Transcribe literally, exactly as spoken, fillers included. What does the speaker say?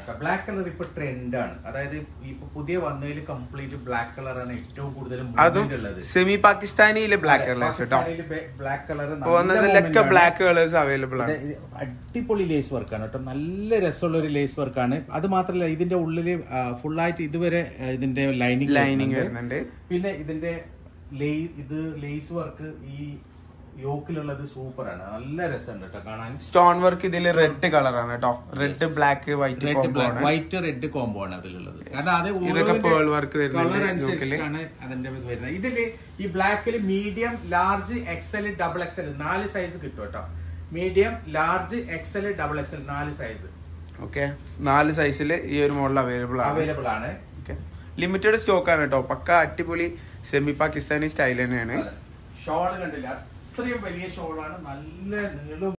കേട്ടോ. Black colour ഇപ്പൊ trend ആണ്. അതായത് ഇപ്പൊ പുതിയ വന്നതിൽ കംപ്ലീറ്റ് ബ്ലാക്ക് കളറാണ് ഏറ്റവും കൂടുതൽ ഉള്ളത്. സെമി പാകിസ്ഥാനിയിലെ black colours black colour black colours available ആണ്. അടിപൊളി ലേസ് വർക്കാണ് കേട്ടോ. നല്ല രസമുള്ള ഒരു ലേസ് വർക്കാണ്. അത് മാത്രമല്ല ഇതിന്റെ ഉള്ളില് ഫുൾ ആയിട്ട് ഇതുവരെ ഇതിന്റെ ലൈനിങ് ലൈനിങ് വരുന്നുണ്ട്. പിന്നെ ഇതിന്റെ ഇത് ലേസ് വർക്ക് ഈ യോക്കിലുള്ളത് സൂപ്പർ ആണ്. നല്ല രസമുണ്ട് കേട്ടോ കാണാൻ. സ്റ്റോൺ വർക്ക് ഇതിൽ റെഡ് കളറാണ് കേട്ടോ. Red black white white red combo ആണ് അതിലുള്ളത്. കാരണം അത് പേൾ വർക്ക് കളർ അനുസരിച്ചാണ് അതിന്റെ വരുന്നത്. ഇതില് ഈ ബ്ലാക്കിൽ medium, large, XL, double XL നാല് സൈസ് കിട്ടും കേട്ടോ. Medium, large, XL, double XL നാല് സൈസ്. ഓക്കെ, നാല് സൈസിൽ ഈ ഒരു മോഡൽ അവൈലബിൾ ആണ്. അവൈലബിൾ ആണ്. ലിമിറ്റഡ് സ്റ്റോക്ക് ആണ് കേട്ടോ. പക്ക അടിപൊളി സെമി പാകിസ്ഥാനി സ്റ്റൈൽ തന്നെയാണ്. ഷോള് കണ്ടില്ല, അത്രയും വലിയ ഷോളാണ്. നല്ല നീളം